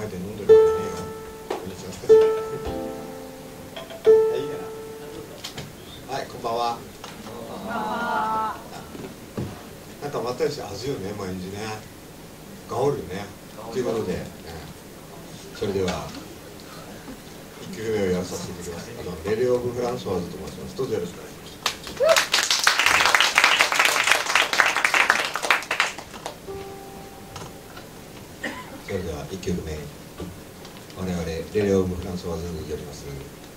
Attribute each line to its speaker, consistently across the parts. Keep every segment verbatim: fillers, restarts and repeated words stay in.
Speaker 1: えて飲んでるわけねえよ。こんにちは。はい、いいかな。はい、こんばんは。なんかまったりして味よね、毎日ね。香るよね。ということで、それではいっきょくめをやらさせていただきます。あのレレオブ・フランソワーズと申します。どうぞよろしくお願いします。それではいっきょくめ、我々レレオブ・フランソワーズによります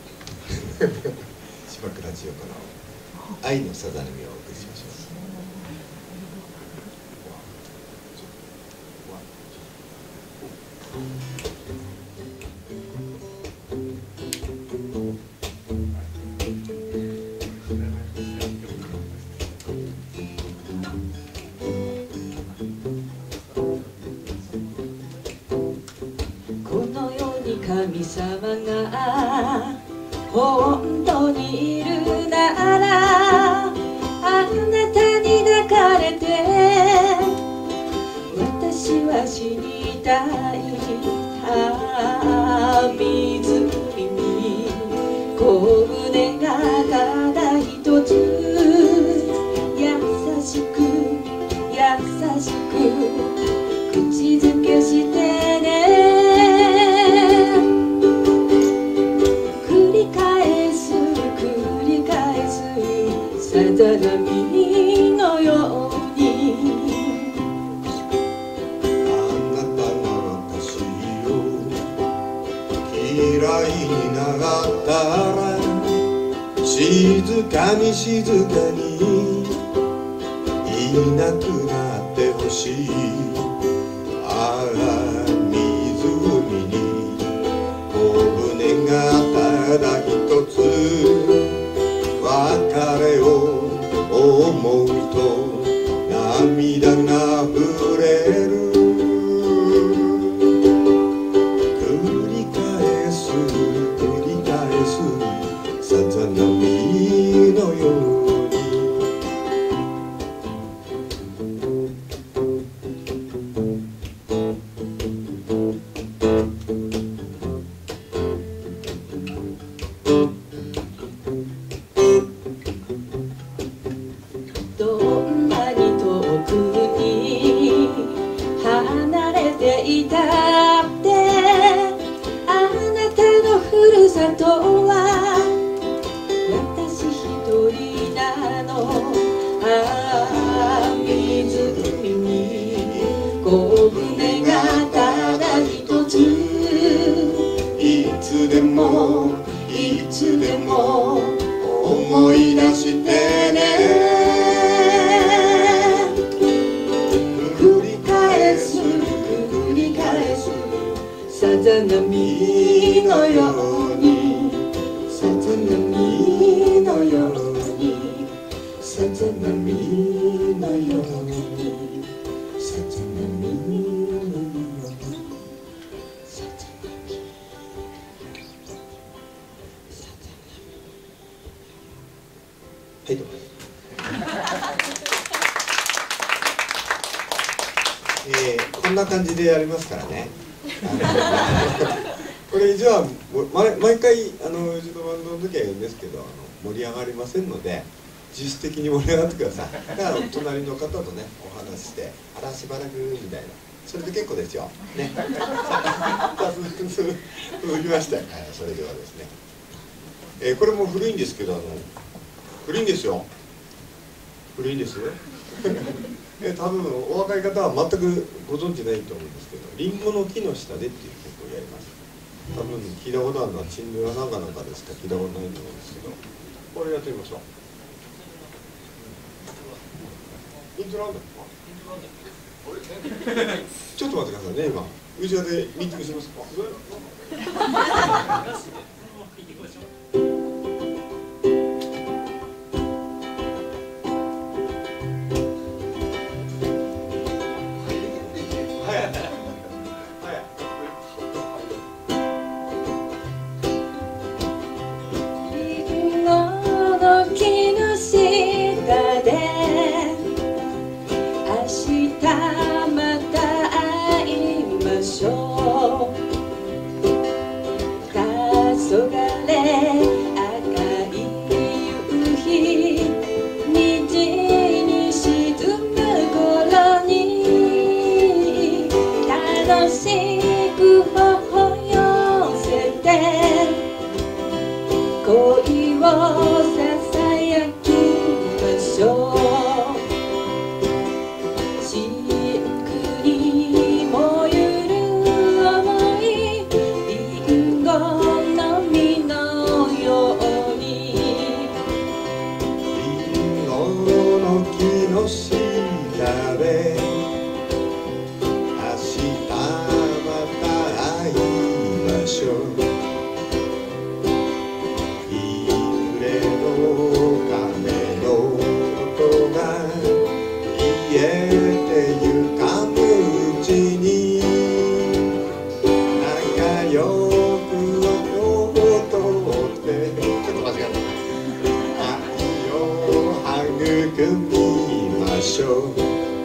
Speaker 1: 島倉千代子の愛のさざ波をお送りしましょう。
Speaker 2: 神様が本当にいるなら、あなたに抱かれて私は死にたい。湖に小舟がただ一つ、優しく優しく口づけしてね。さざ波のように
Speaker 1: あなたが私を嫌いになったら、静かに静かにいなくなってほしい。ああ湖に小舟がただ一つ、別れを思うと涙が溢れる。繰り返す繰り返すさざ波のように。
Speaker 2: どんなに遠くに離れていたってあなたのふるさとは私一人なの。ああ湖に小舟がただ一つ、
Speaker 1: いつでもいつでも思い出してね。
Speaker 2: 繰り返す繰り返すさざ波のように、さざ波のように、さざ波のように、さざ波のように、さざ波、さざ波。
Speaker 1: はい、どうも。えー、こんな感じでやりますからね。これじゃあ毎毎回あのうちのバンドの時は言うんですけど、あの盛り上がりませんので自主的に盛り上がってください。だから隣の方とねお話しして「あらしばらく」みたいな、それで結構ですよ。ね。続きまして、はい、それではですね、えー、これも古いんですけど、あの古いんですよ。古いんですよ。え多分お若い方は全くご存知ないと思うんですけど、リンゴの木の下でっていう曲をやります。多分聞いたことあるのはチンドラなんかなんかでしか聞いたことないと思うんですけど、これやってみましょう。イントロあんだっけ？ちょっと待ってくださいね、今内側でミーティングしますか？
Speaker 2: 明日また会いましょう。
Speaker 1: しょう。日暮れの鐘の音が消えてゆかぬうちに仲良く踊ってちょっと間違えた愛を育みましょう。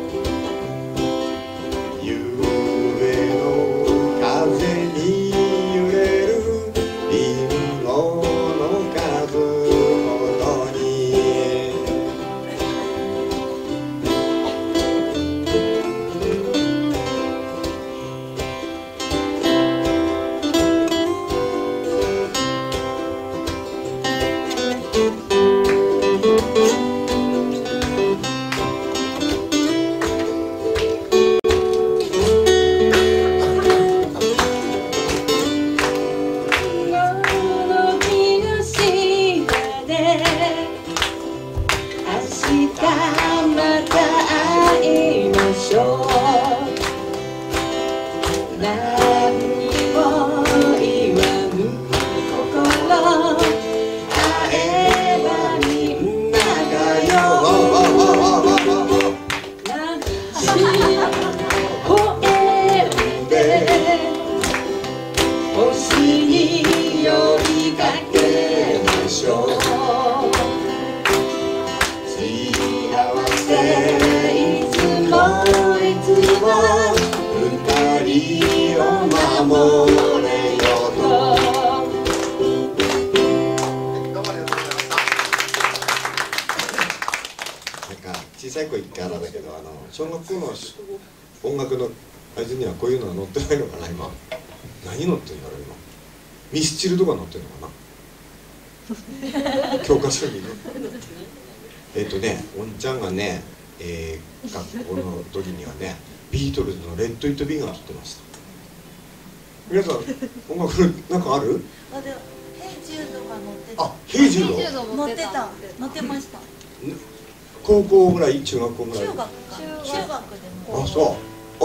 Speaker 1: 小学校の音楽のあいつにはこういうのは載ってないのかな今。何載ってんだろう今。ミスチルとか載ってんのかな教科書にね。えっとねおんちゃんがね、えー、学校の時にはねビートルズの「レッド・イット・ビー」が聴ってました。皆さん音楽なんかある？
Speaker 3: あでヘイジュードが載ってた。
Speaker 1: あ、ヘイジュード
Speaker 3: 載ってた載ってました。
Speaker 1: 高校ぐらい中学校ぐらい？
Speaker 3: 中学か中学でも。
Speaker 1: あ、そう。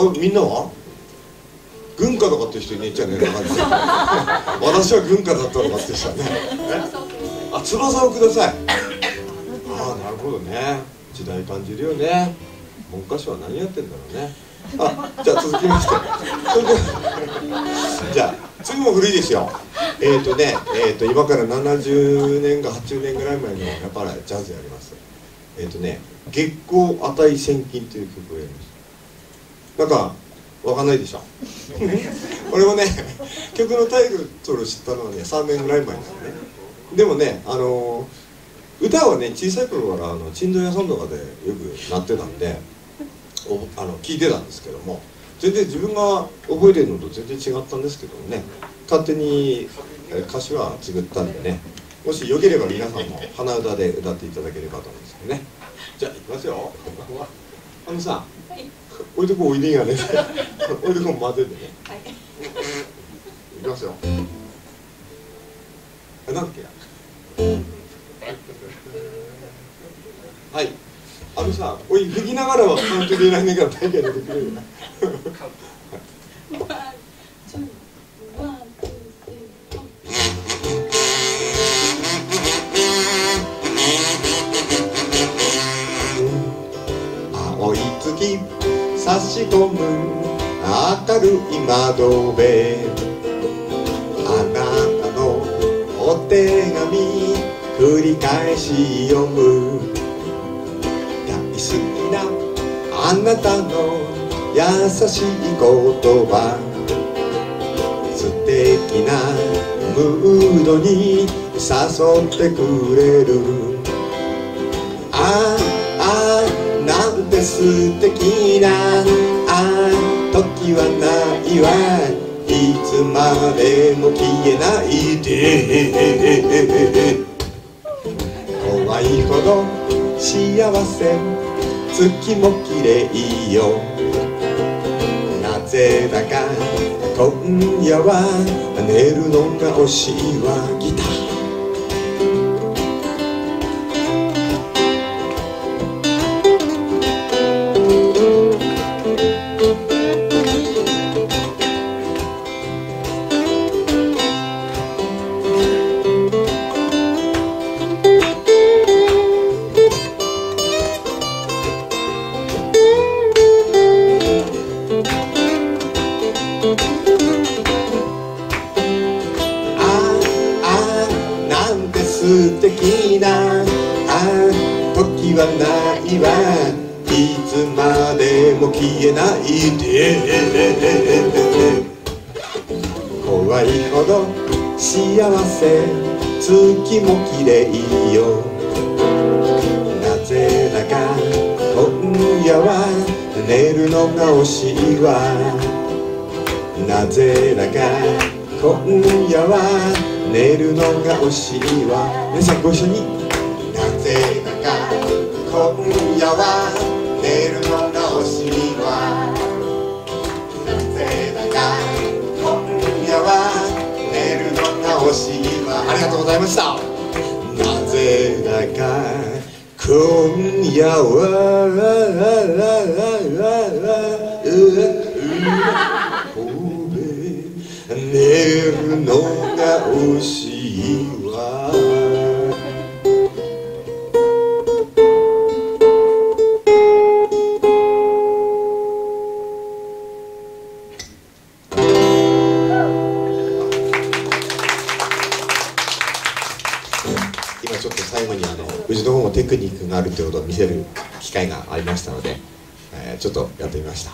Speaker 1: あ、みんなは軍歌とかっていう人いねえじゃねえのか私は軍歌だったのかって人はねあ、翼をください。ああ、なるほどね。時代感じるよね。文科省は何やってんだろうね。あ、じゃあ続きましてそれでじゃあ次も古いですよ。えっとね、えっと今からななじゅうねんかはちじゅうねんぐらい前のやっぱりジャズやります。えっとね、月光値千金という曲をやりました。なんかわかんないでしょ俺もね曲のタイトル知ったのはねさんねんぐらい前なのね。でもね、あのー、歌はね小さい頃からあの珍道屋さんとかでよく鳴ってたんでおあの聞いてたんですけども、全然自分が覚えてるのと全然違ったんですけどもね、勝手に歌詞は作ったんでね、もしよければ皆さんも鼻歌で歌っていただければと思うんですけどね。じゃあいきますよ。あのさ、はい、置いてこおいでんやね置いてこ混ぜてね、はい、いきますよ。あ、なんだっけはい、あのさ、おい吹きながらはカウントでいないねから大会でできるよ青い月差し込む明るい窓辺、あなたのお手紙繰り返し読む、大好きなあなたの優しい言葉、素敵なムードに誘ってくれる、ああなんて素敵なあ時はないわ、いつまでも消えないで、怖いほど幸せ月も綺麗よ、なぜだか今夜は寝るのが惜しいわ、ギターはいつまでも消えないで怖いほど幸せ月も綺麗よなぜだか今夜は寝るのが惜しいわなぜだか今夜は寝るのが惜しいわ皆さんご一緒になぜだか今夜は寝るのが惜しいわなぜだか今夜は寝るのが惜しいわありがとうございましたなぜだか今夜は寝るのが惜しいわ今ちょっと最後にあのうちの方もテクニックがあるということを見せる機会がありましたので、えー、ちょっとやってみました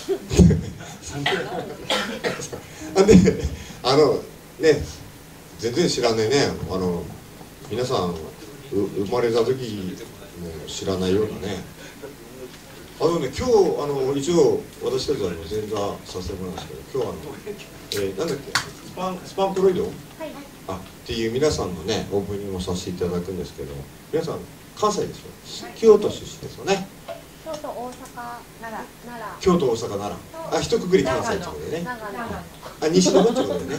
Speaker 1: であのね全然知らないねあの皆さん生まれた時も知らないようなねあのね今日あの一応私たちは前座させてもらうんですけど今日あの、えー、なんだっけスパンスパンプロイド、はい、あっていう皆さんのねオープニングをさせていただくんですけど皆さん関西でしょ京都出身ですよね
Speaker 4: 京都、大阪、奈良、奈良。
Speaker 1: 京都、大阪、奈良。あ、一括り関西ってことでね。あ、西の方ってことでね。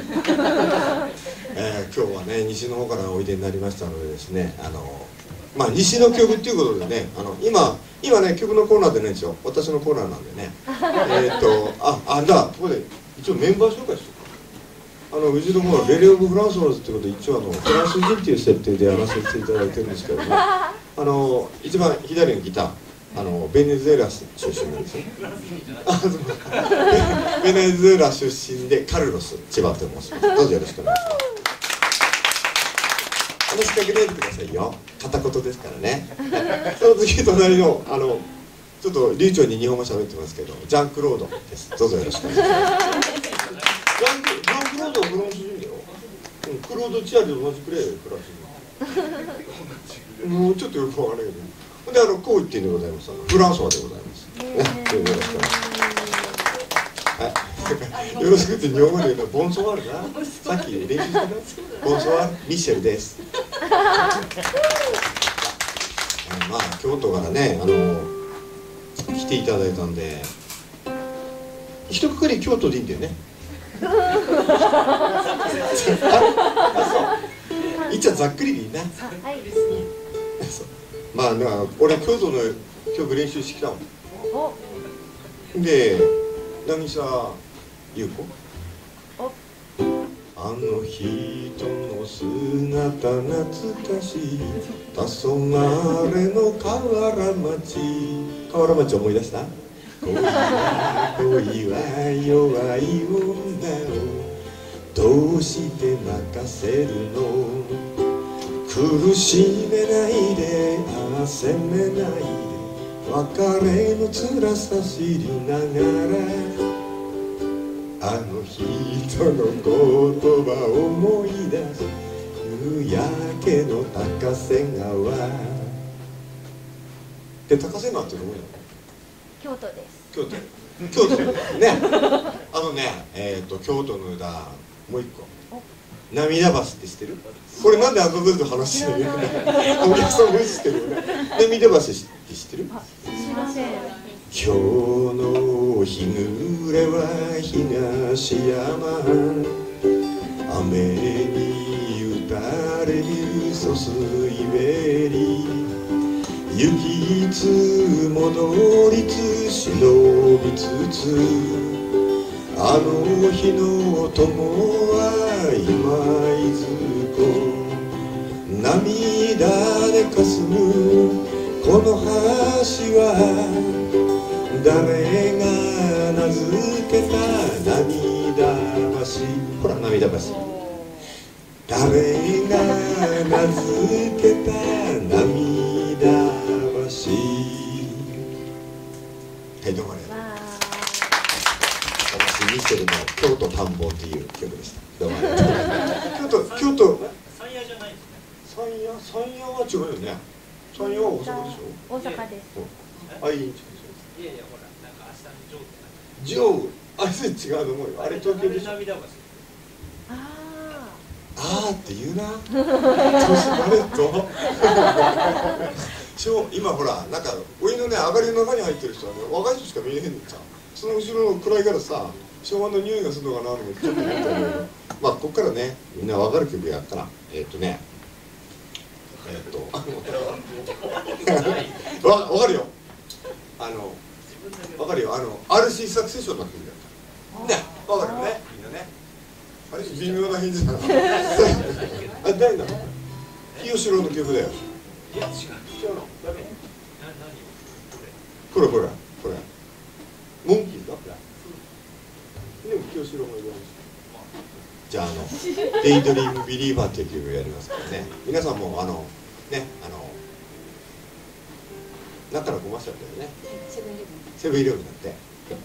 Speaker 1: えー、今日はね、西の方からおいでになりましたのでですね、あの、まあ、西の曲っていうことでね、あの、今、今ね、曲のコーナーでないんですよ。私のコーナーなんでね。えっと、あ、あ、じゃあ、ここで、一応メンバー紹介しとく。あの、うちの方はベレー・オブ・フランソワーズってことで、一応あの、フランス人っていう設定でやらせていただいてるんですけども、あの、一番左のギター。あのベネズエラ出身なんですね。ベネズエラ出身でカルロス千葉と申します。どうぞよろしくお願いします。話しかけないでくださいよ。片言ですからね。その次隣のあのちょっと流暢に日本語喋ってますけど、ジャンクロードです。どうぞよろしくお願いします。ジャンクジャンクロードはフランス人だよ。うん、クロードチアで同じくらいフランス人。もうちょっとよくわからないけど。であのこう言ってんでございます。フランソワでございます。ね、よろしくお願いします。はい。よろしくって日本語で言うとボンソワールな。さっき練習したな。ボンソワールミシェルです。まあ京都からねあの来ていただいたんで、一括り京都でいいんだよね。あ、そう。いっちゃんざっくりでいいな。はい。そう。まあ、俺京都の曲練習してきたもんで渚優子あの人の姿懐かしい黄昏の河原町河原町思い出した恋は恋は弱い女をどうして任せるの苦しめないで責めないで別れの辛さ知りながらあの人の言葉を思い出す夕焼けの高瀬川で高瀬川ってどこやの
Speaker 4: 京都です
Speaker 1: 京都京都ねあのねえっ、ー、と京都の歌もう一個涙橋って知ってる？これなんであの部分話してるの？お客さんも知ってるよね。涙橋って知ってる？
Speaker 4: 知りません。
Speaker 1: 今日の日暮れは東山雨に打たれる疎水べり行きつ戻りつ忍びつつあの日の友は今いずこ涙でかすむこの橋は誰が名付けた涙橋ほら涙橋誰が名付けた涙橋はいどうもありがとう。
Speaker 4: わ
Speaker 1: 私ミッシェルの京都探訪という曲でした。どうもありがとう。京都京都
Speaker 5: 山谷じゃないんですね。
Speaker 1: 山谷山谷は違うよね。山谷は大阪でしょ。
Speaker 4: 大阪です。
Speaker 1: あいいん
Speaker 5: いやいやほらなんか明日のジョーって
Speaker 1: ジョーあれ違うと思うよ。あれ東京でしょ。
Speaker 5: 涙橋。
Speaker 4: あ
Speaker 1: あーって言うな。年バレット。今ほらなんかお湯のね上がりの中に入ってる人はね若い人しか見えへんのちゃう。その後ろの暗いからさ昭和の匂いがするのかなと思ってちょっと思ったんだけど、まあここからねみんな分かる曲やったらえー、っとねえー、っとわ分かるよ。あの分かるよ。あの アールシー サクセションの曲だよね。分かるよねみんなね。あれ微妙な返事だな。あ誰なの？清志郎の曲だよ。
Speaker 5: いや違う。
Speaker 1: 違うの？誰？
Speaker 5: な何？
Speaker 1: これこれこれ。モンキーか？でも清志郎もいる。じゃああの「デイドリームビリーバー」っていう曲をやりますからね。皆さんもあのねあの中からごましちゃったよね。
Speaker 2: セブンイレブン。
Speaker 1: セブンイレブンだってね。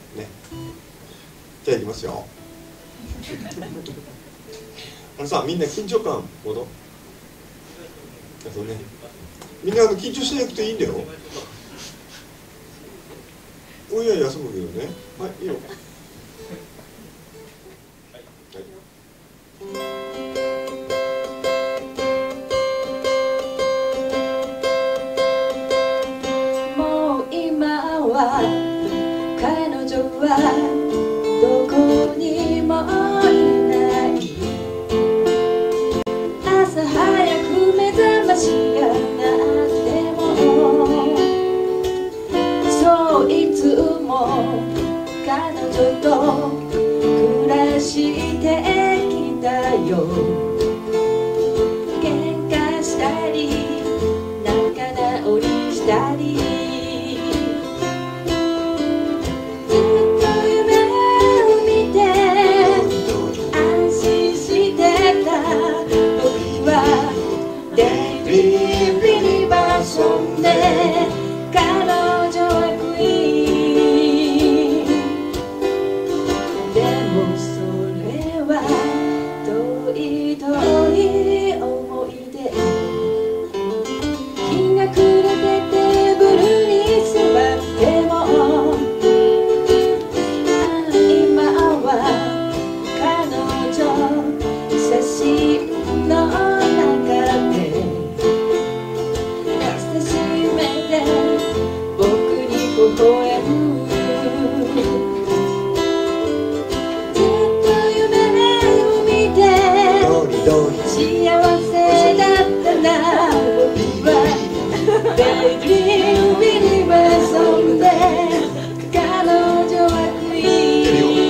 Speaker 1: じゃあいきますよ。あのさみんな緊張感ほど。そうね。みんなあの緊張しなくていいんだよ。おいや休むけどね。はいいいよ。
Speaker 2: もう今は彼女はどこにもいない朝早く目覚ましが鳴ってもそういつも彼女と暮らしてきたよ喧嘩したり仲直りしたりずっと夢を見て安心してた僕はデイリービリバーションで彼女はクイーンでもそれは遠い遠い思い出日が暮れてテーブルに座っても今は彼女写真の中で優しい目で僕に微笑むずっと夢を見て幸せだったな僕はデイリービリバーソンで彼女はクイ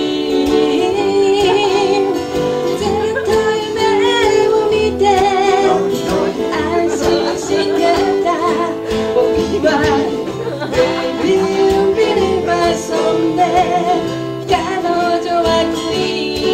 Speaker 2: ーンずっと夢を見て安心してた僕はデイリービリバーソンで彼女はクイーン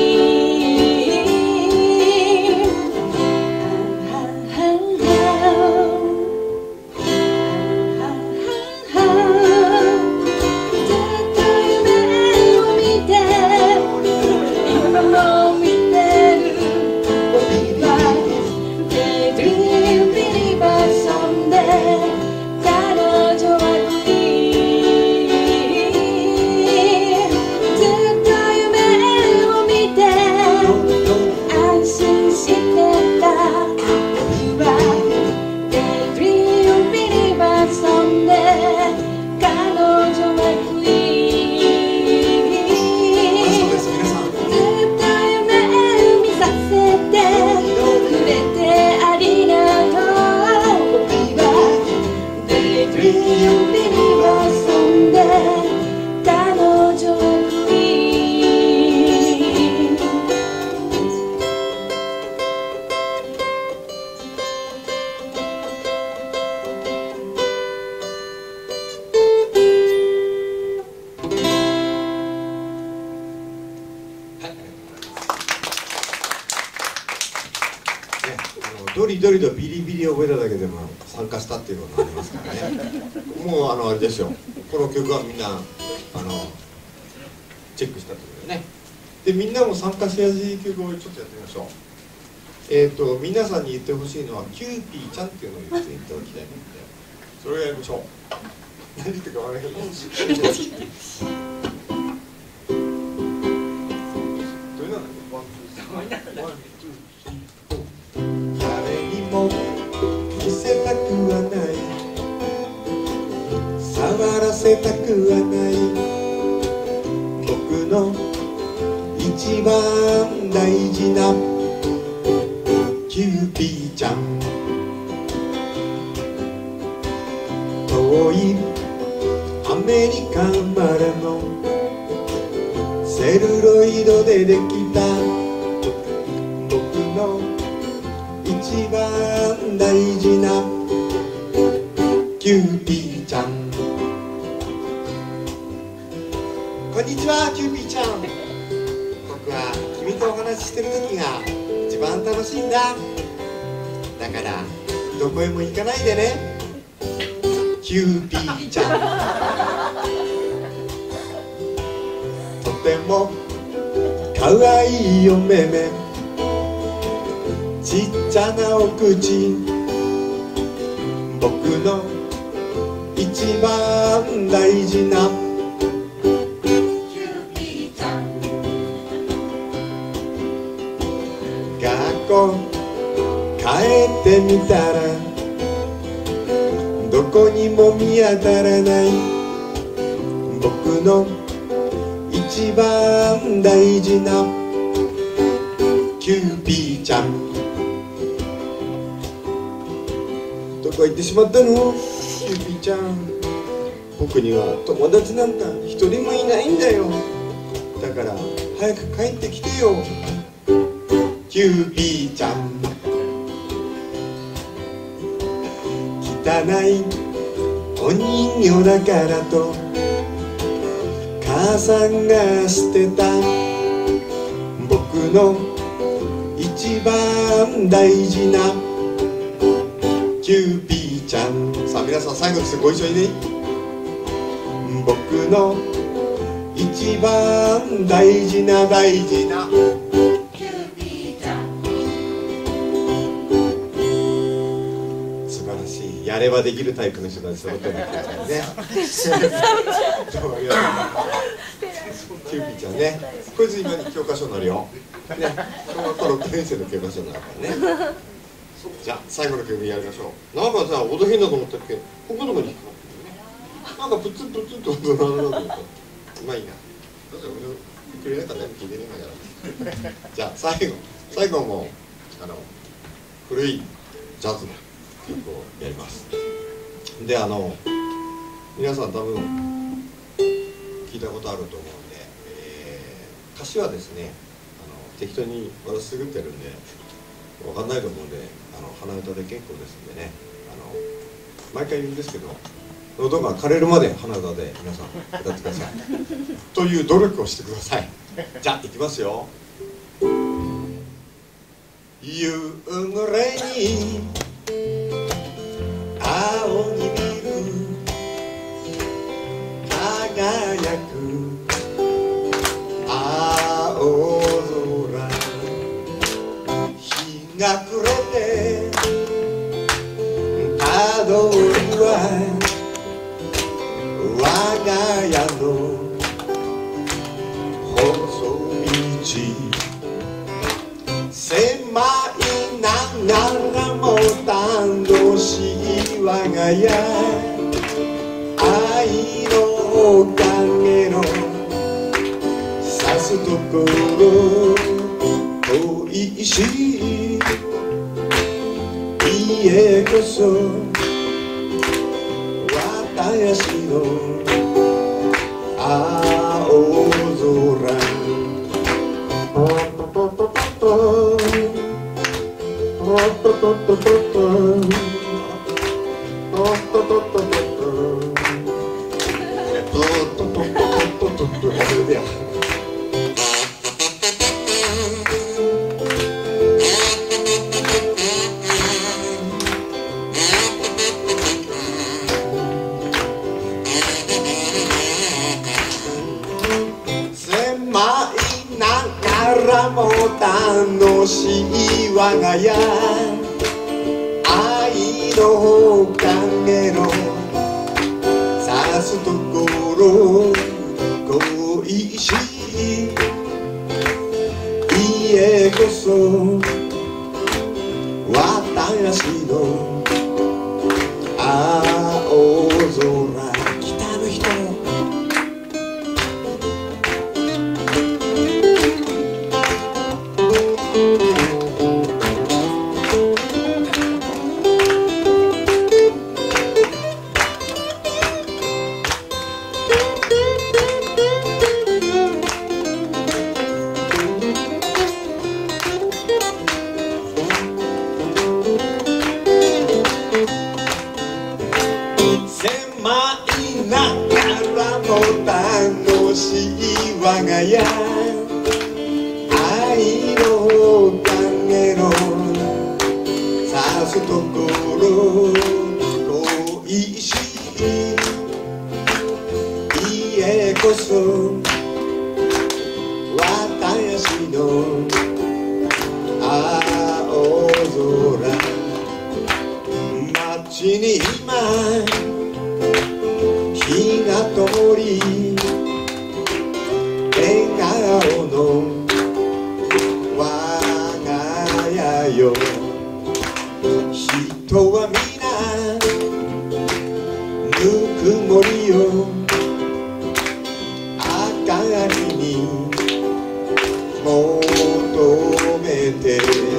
Speaker 1: ドリドリとビリビリを覚えただけでも参加したっていうことがありますからね。もうあのあれですよ、この曲はみんなあのチェックしたというね。でみんなも参加しやすい曲をちょっとやってみましょう。えっ、ー、と皆さんに言ってほしいのはキューピーちゃんっていうのを言っていただきたいので、それをやりましょう。何言ってるか分からないけど。誰にも見せたくはない、触らせたくはない、僕の一番大事なキューピーちゃん。遠いアメリカ生まれのセルロイドでできた僕の一番大事なキューピーちゃん。こんにちは、キューピーちゃん。僕は君とお話ししてる時が一番楽しいんだ。だからどこへも行かないでね、キューピーちゃん。とてもかわいいお目目、ちっちゃなお口、僕の一番大事なキューピーちゃん。学校帰ってみたらどこにも見当たらない僕の一番大事なキューピーちゃん。どこ行ってしまったの、キューピーちゃん。僕には友達なんか一人もいないんだよ。だから早く帰ってきてよ、キューピーちゃん。汚いお人形だからと母さんが捨てた僕の一番大事なキューピーちゃん。さあ皆さん最後ですご一緒にね。僕の一番大事な大事なキューピーちゃん。素晴らしい、やればできるタイプの人たち揃ってるんですよね。キューピーちゃんね、こいつ今に教科書になるよ、ね、小学校ろくねん生の教科書になるからね。じゃあ最後の曲やりましょう。なんかさ、音変だと思ったっけ、ここのとこに引っかかってるね。なんかプツンプツンと音鳴るなと思った。まあいいな、どうせ俺のくれなかったら聞いてねえから。じゃあ最後最後もあの古いジャズの曲をやります。で、あの皆さん多分聞いたことあると思うんで、えー、歌詞はですね、あの適当に私作ってるんで分かんないと思うんで、あの鼻歌で結構ですんでね、あの毎回言うんですけど、喉が枯れるまで鼻歌で皆さん歌ってくださいという努力をしてください。じゃあいきますよ。夕暮れに青に見る輝く青空、日が暮れてたどりは我が家の細道、狭いながらも楽しい我が家、愛の影のさすところ、恋しい家こそ私の青空。 楽しい我が家愛の影のさすところ恋しい家こそ私の青空北の人楽しい我が家愛の影のさすところ恋しい家こそ私の青空街に今火が灯り笑顔の我が家よ人は皆ぬくもりよ明かりに求めて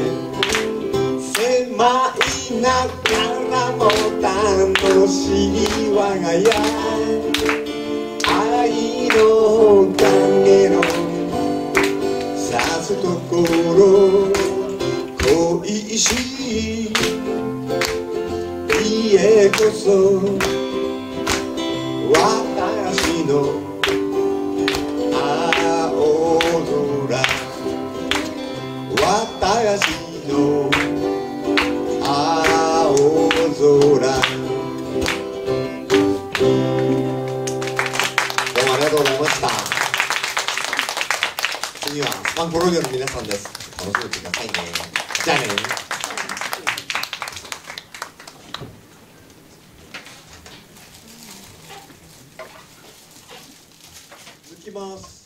Speaker 1: 狭いながらも楽しい我が家愛の影のさすところ恋しい家こそ私の青空私の青空ありがとうございました。次はスパンコローディオの皆さんです。楽しんでくださいね。じゃあね。続きます。